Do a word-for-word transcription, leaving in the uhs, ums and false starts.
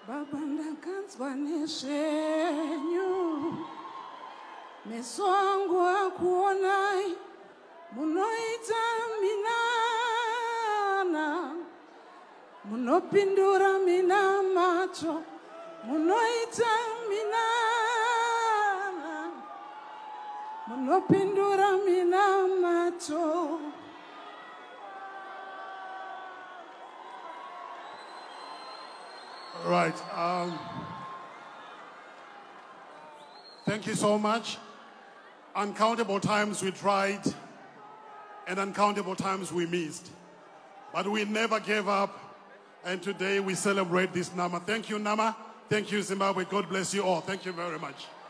Babanda kanzwa neshenyu Meswangu akuonai Munoita minana Munopindura mina macho Munoita minana Munopindura mina macho. Right. Um, thank you so much. Uncountable times we tried and uncountable times we missed. But we never gave up. And today we celebrate this Nama. Thank you, Nama. Thank you, Zimbabwe. God bless you all. Thank you very much.